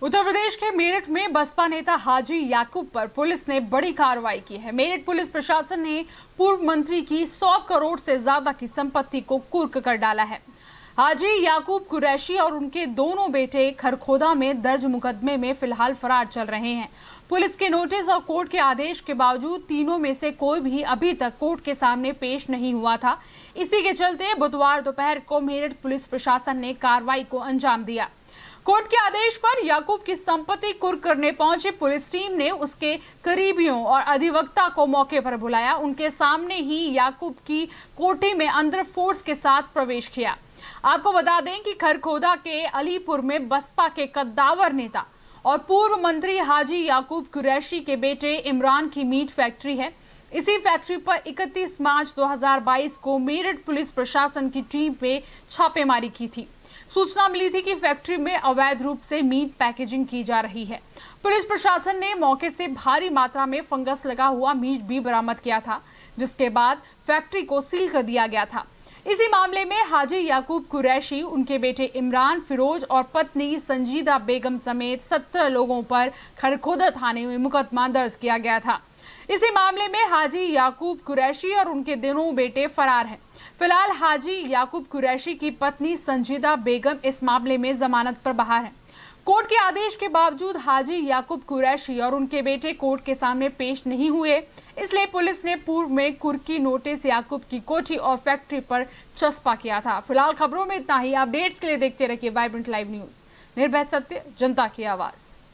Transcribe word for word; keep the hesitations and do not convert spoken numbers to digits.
उत्तर प्रदेश के मेरठ में बसपा नेता हाजी याकूब पर पुलिस ने बड़ी कार्रवाई की है। मेरठ पुलिस प्रशासन ने पूर्व मंत्री की सौ करोड़ से ज्यादा की संपत्ति को कुर्क कर डाला है। हाजी याकूब कुरैशी और उनके दोनों बेटे खरखोदा में दर्ज मुकदमे में फिलहाल फरार चल रहे हैं। पुलिस के नोटिस और कोर्ट के आदेश के बावजूद तीनों में से कोई भी अभी तक कोर्ट के सामने पेश नहीं हुआ था। इसी के चलते बुधवार दोपहर को मेरठ पुलिस प्रशासन ने कार्रवाई को अंजाम दिया। कोर्ट के आदेश पर याकूब की संपत्ति कुर्क करने पहुंची पुलिस टीम ने उसके करीबियों और अधिवक्ता को मौके पर बुलाया। उनके सामने ही याकूब की कोठी में अंदर फोर्स के साथ प्रवेश किया। आपको बता दें कि खरखोदा के अलीपुर में बसपा के कद्दावर नेता और पूर्व मंत्री हाजी याकूब कुरैशी के बेटे इमरान की मीट फैक्ट्री है। इसी फैक्ट्री पर इकतीस मार्च दो हज़ार बाईस को मेरठ पुलिस प्रशासन की टीम पे छापेमारी की थी। सूचना मिली थी कि फैक्ट्री में अवैध रूप से मीट पैकेजिंग की जा रही है। पुलिस प्रशासन ने मौके से भारी मात्रा में फंगस लगा हुआ मीट भी बरामद किया था, जिसके बाद फैक्ट्री को सील कर दिया गया था। इसी मामले में हाजी याकूब कुरैशी, उनके बेटे इमरान, फिरोज और पत्नी संजीदा बेगम समेत सत्रह लोगों पर खरखोदा थाने में मुकदमा दर्ज किया गया था। इसी मामले में हाजी याकूब कुरैशी और उनके दोनों बेटे फरार हैं। फिलहाल हाजी याकूब कुरैशी की पत्नी संजीदा बेगम इस मामले में जमानत पर बाहर है। कोर्ट के आदेश के बावजूद हाजी याकूब कुरैशी और उनके बेटे कोर्ट के सामने पेश नहीं हुए, इसलिए पुलिस ने पूर्व में कुर्की नोटिस याकूब की कोठी और फैक्ट्री पर चस्पा किया था। फिलहाल खबरों में इतना ही। अपडेट्स के लिए देखते रहिए वाइब्रेंट लाइव न्यूज, निर्भय सत्य, जनता की आवाज।